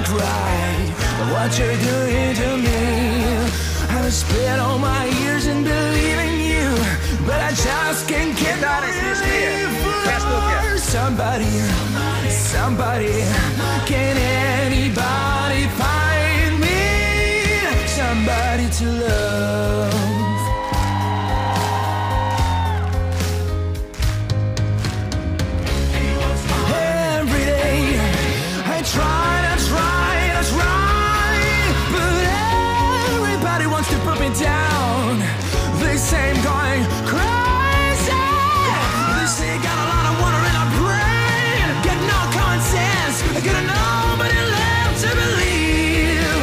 right what you're doing to me. I've spent all my years in believing you, but I just can't get Gitares nesse dia. Festa o quê? Somebody, can anybody find me somebody to love? Every day I try, but everybody wants to put me down. They say I'm going crazy. They say I got a lot of water in my brain. Got no common sense. I got nobody left to believe.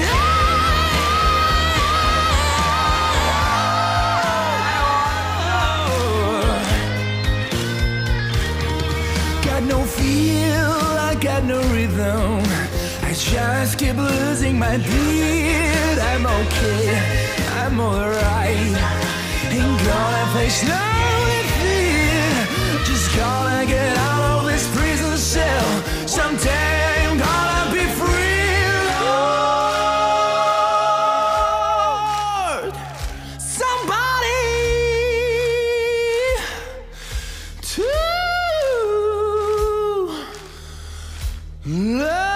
Got no feel, I got no rhythm. I just keep losing my beat. I'm okay, I'm alright. Ain't gonna face no defeat. Just gonna get out of this prison cell. Someday I'm gonna be free, Lord. Somebody to love.